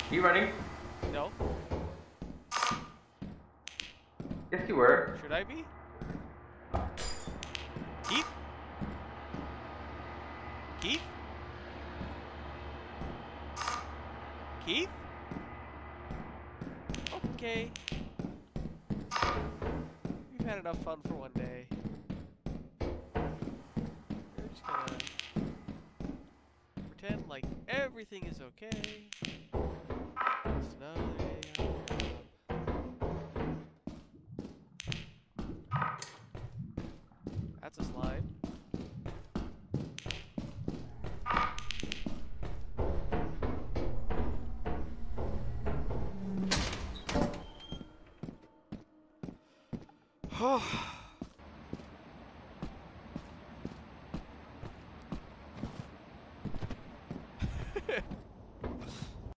You running? No. Yes, you were. Should I be? Keith? Keith? Keith? Okay. We've had enough fun for one day. We're just gonna pretend like everything is okay. It's another day on the job. That's a slide. Oh.